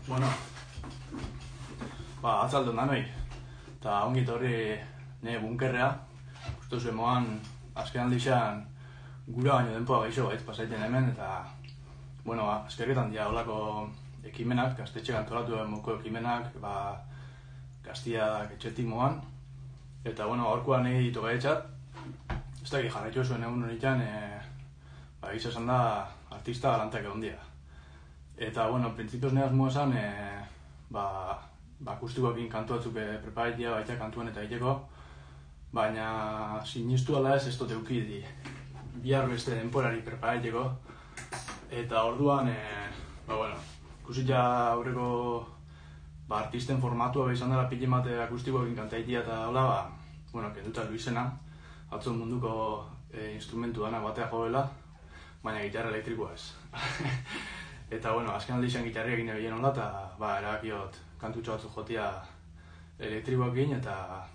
Bueno, atzaldu danoi, eta ongi etorri nire bunkerrea. Justo zuen moan, azken aldixan gura baino denpoa gaixo gaitz pasaiten hemen, eta eskerketan dira olako ekimenak, gaztetxe antolatu moko ekimenak, gaztiak etxetik moan. Eta, gaurkoan nahi ditu gaitxat, ez dakit jarraitu zuen egun honetan, egiz esan da artista galantak egon dira. Eta, printzipioz nire asmoa esan, akustikoekin kantu batzuk preparatia baita kantuan eta egiteko, baina sinistu ala ez dut eukidi bihar beste denporari preparaiteko. Eta orduan, ikusita aurreko artisten formatua izan dela pili mate akustikoekin kantaitia eta hola, kenduta Luisena, atzon munduko instrumentu dana batea joela, baina gitarra elektrikoa ez. Eta, azken aldi izan gitarria egin egin hola, eta erabakiot kantutxo batzuk jotia elektrikoekin, eta,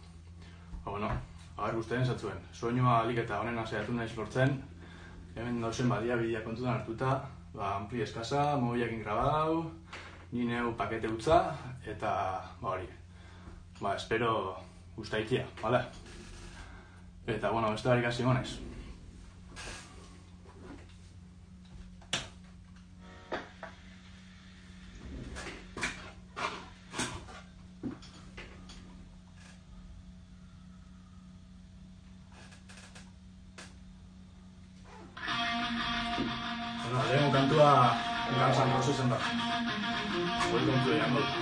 agar guztien zatzuen. Soinua alik eta honena zehatu nahiz lortzen, hemen dauzen badiabidea kontutan hartuta, ampli eskasa, mobiakin grabau, nineu pakete utza, eta, espero guztaitia, bale? Eta, beste barik hasi gonez. Lehen kantua gantzan prozesen da. Hori kontu egin dut.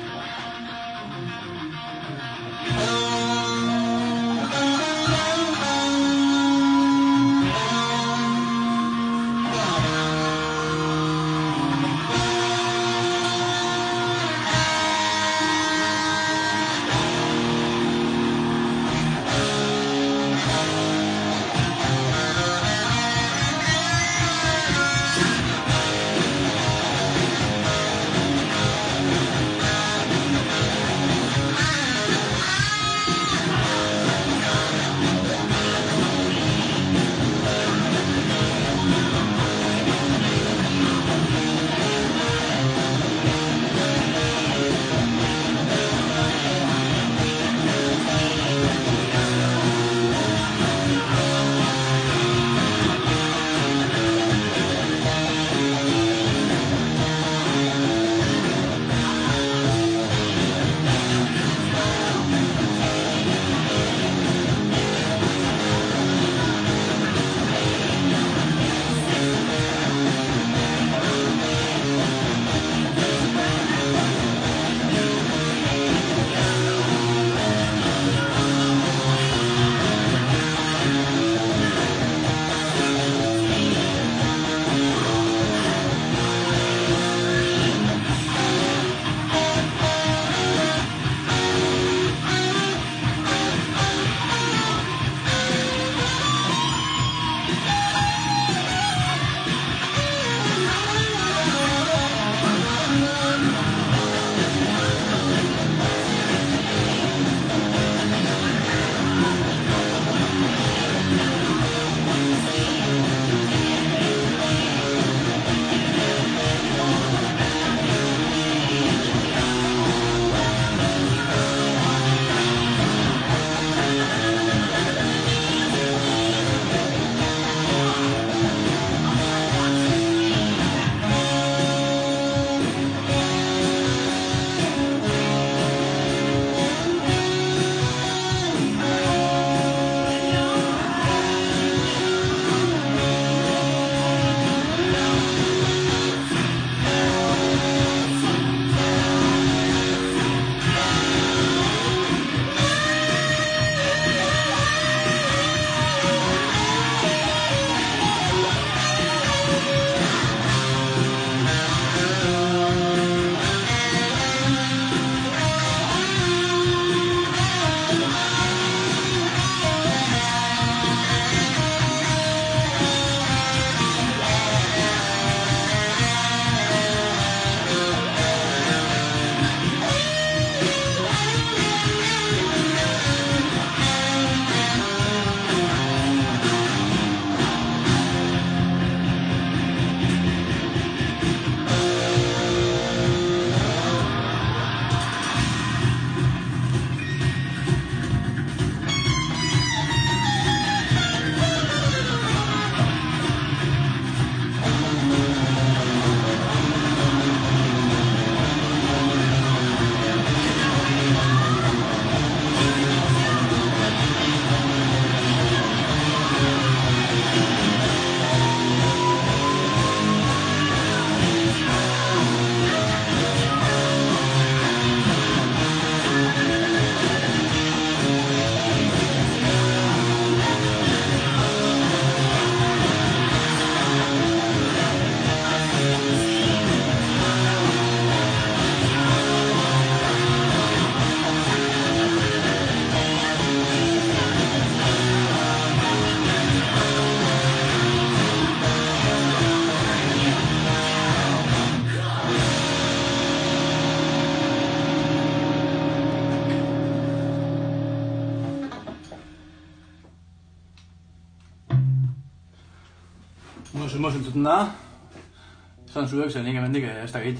Hemos entzuten da. Esan zuek zenik hemendik ez dakit.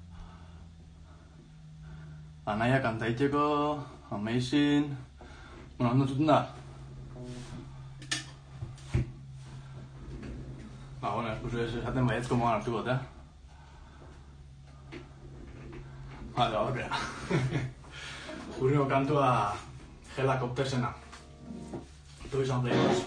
Anaia kantaiteko, amazing... Ondo entzuten da? Ez esaten baietz komoan hartu got, Vale, aurrera. Urriko kantua Helicoptersena. Toys and Legos.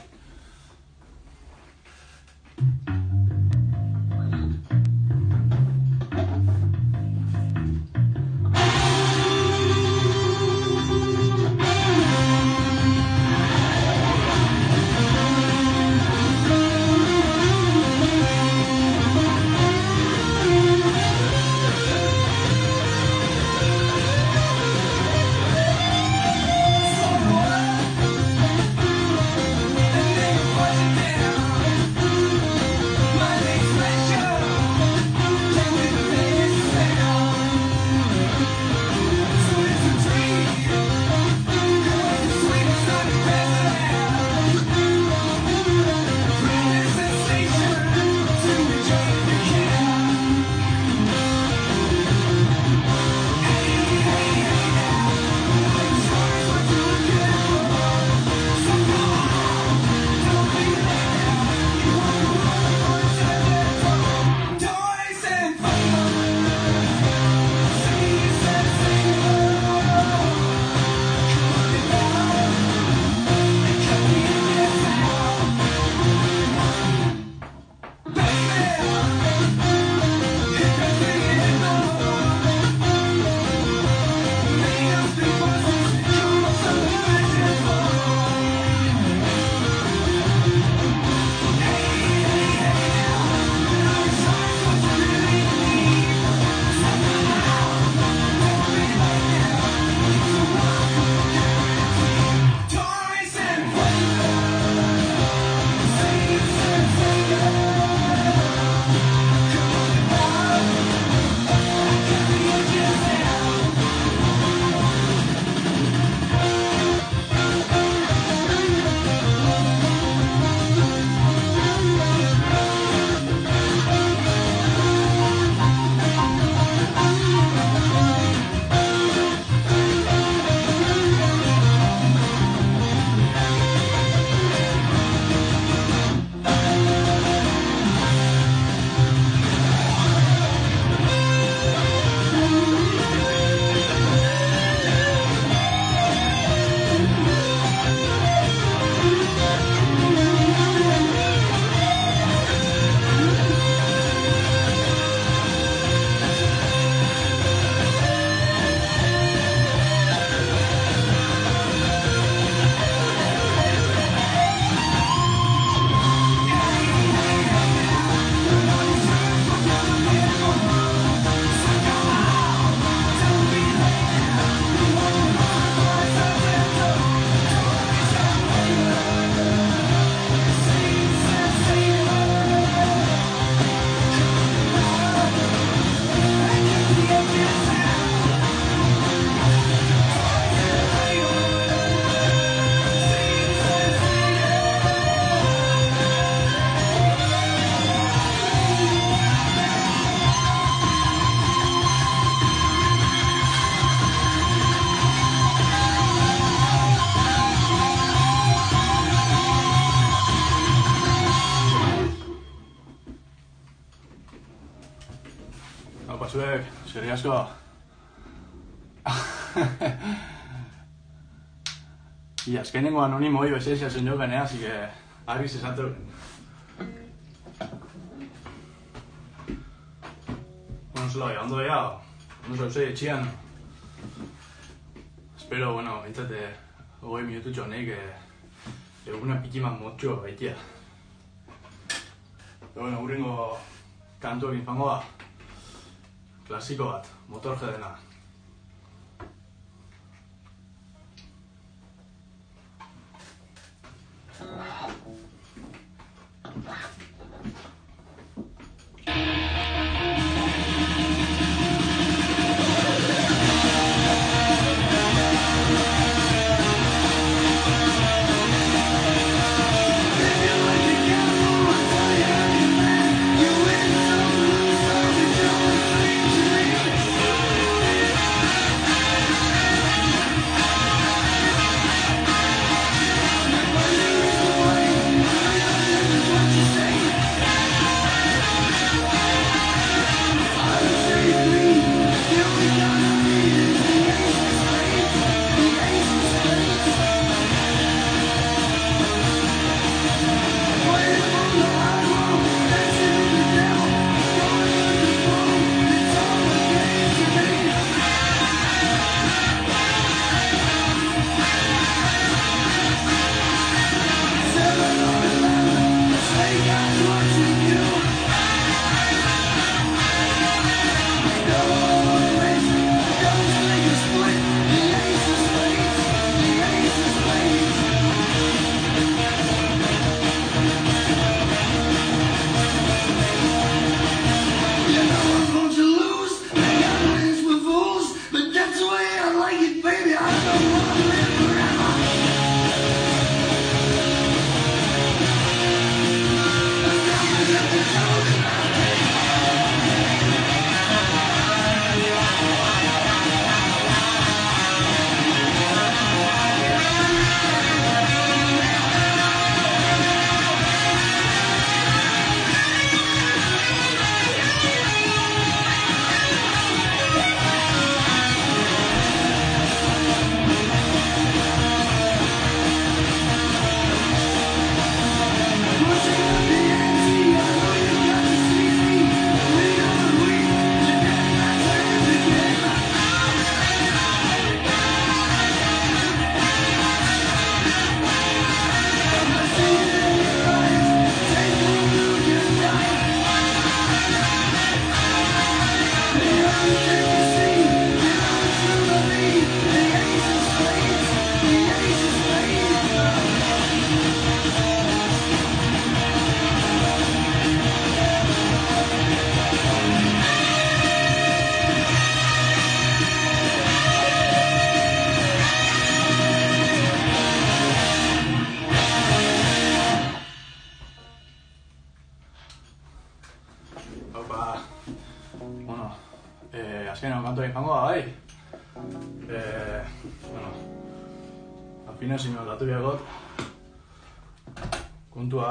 Zuek, eskerrik asko. Y azkenengo anonimo hori bezea zen jo benea, así que argi zesatu. Zela, ondo ea, ondo zauzei etxian. Espero, bueno, bintzate, 20 minututxo honek eguna pikiman motxo baitia. Bueno, urrengo kantuak infango da. Klasiko bat, Motorheadena. azkenean kantua izango da, bai. Bueno, afinazioa aldatu biagot. Kontua,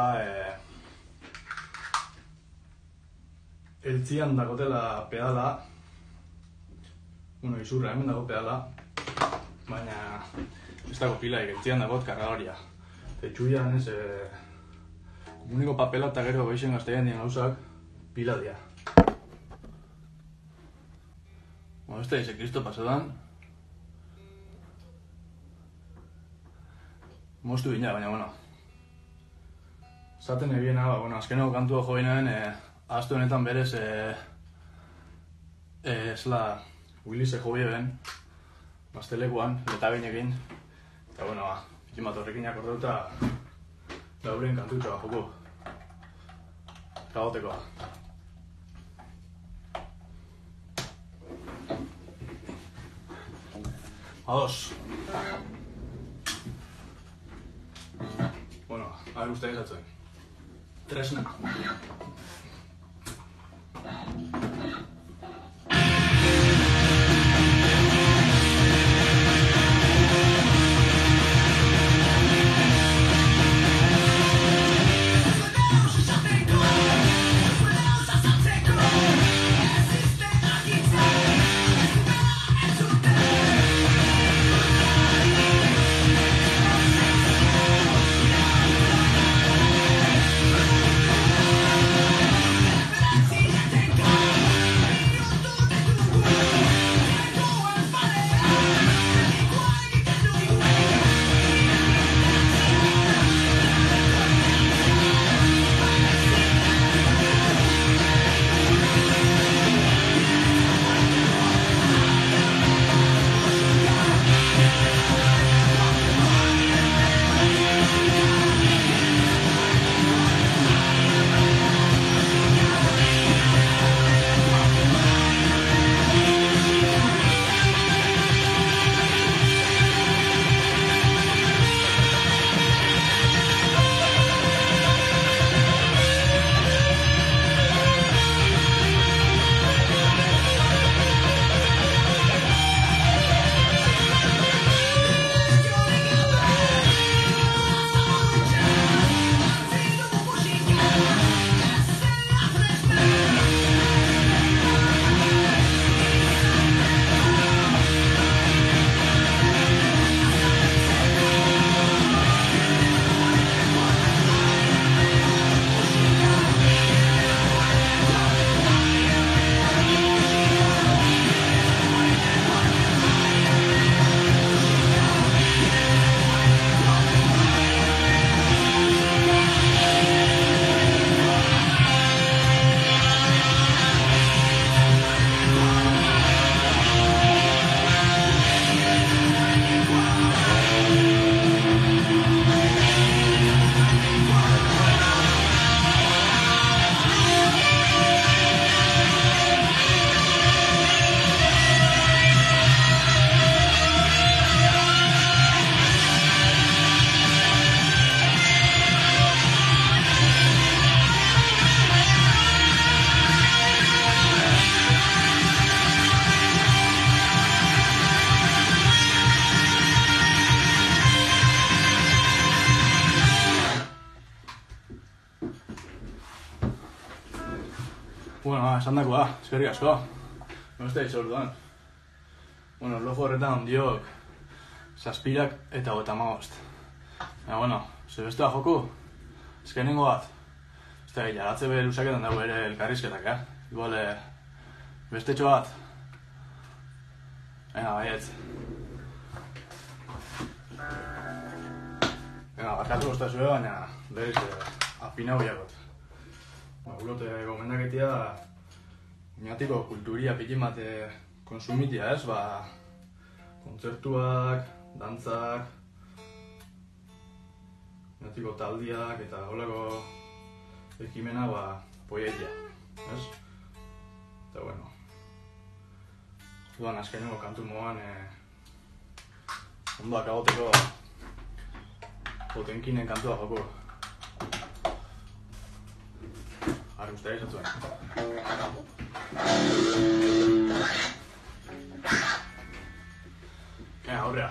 eltzian dakotela pedala. Bueno, izurra hemen dago pedala. Baina ez dago pilaik, eltzian dagot kargadoria. Tetxuian ez, komuniko papela eta gero beixen gaztean dien gauzak pila dira. Bueno, ez da dice Kristo pasadan. Moztu bina, baina, bueno. Zaten ebiena, bueno, azkeneko kantua jo binen, azte honetan berez, esla, Willise jo beben, Bastelekuan, eta binekin. Eta, bueno, fikin bat horrekin akordeu eta lauren kantutxoa joko. Kagoteko. Ados. Bueno, a ver ustedes atzuen. Tresna. Bueno, esan dakoa, eskerrik asko. No ez da itxo orduan. Bueno, logo horretan ondiok zazpirak eta 55. Baina, bueno, zebestea joku, ezkenengo bat. Ez da, jaratze be luzaketan dago ere elkarrizketak, Igual, bestetxo bat. Venga, baietz. Venga, barkatu goztazue, baina berriz apinau biakot. Gulote gomendaketia oinatiko kulturia pikin bat konsumitia, ez? Kontzertuak, dantzak, oinatiko taldiak eta holako ekimena poietia, ez? Eta bueno, duan azkeneko kantu moan ondoak agoteko potenkinen kantua joko. Arre, ustedes atzuen. aurrea.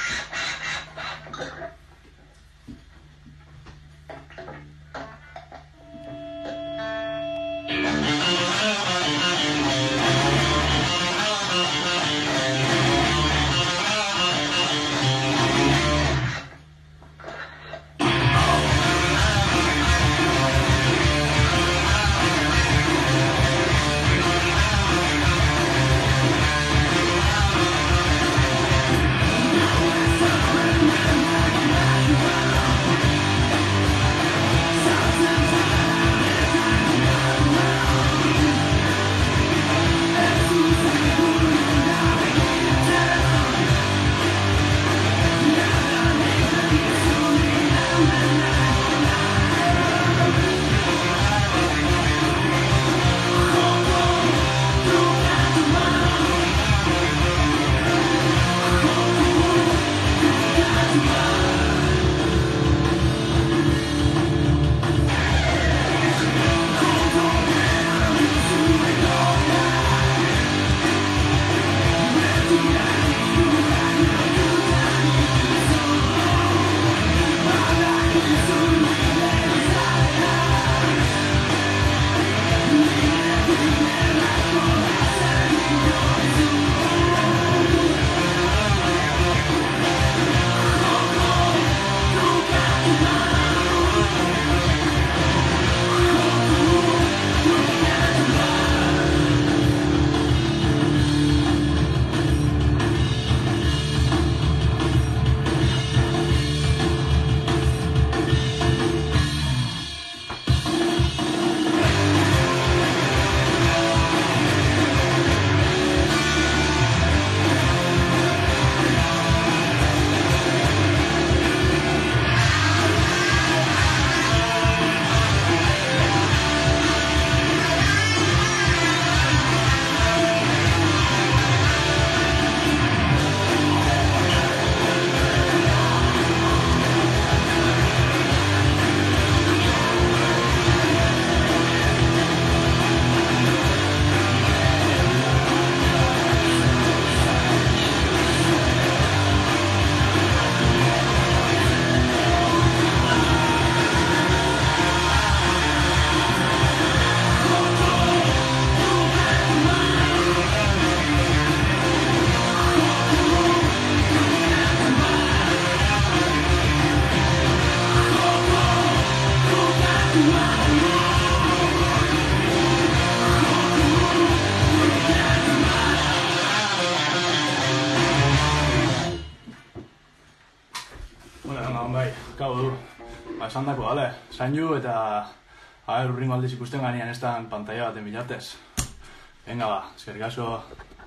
Kabo du, esan dako, bale, zain ju eta urringo aldiz ikusten ganean ez da pantalla baten bilatez. Venga ba, eskerrik asko.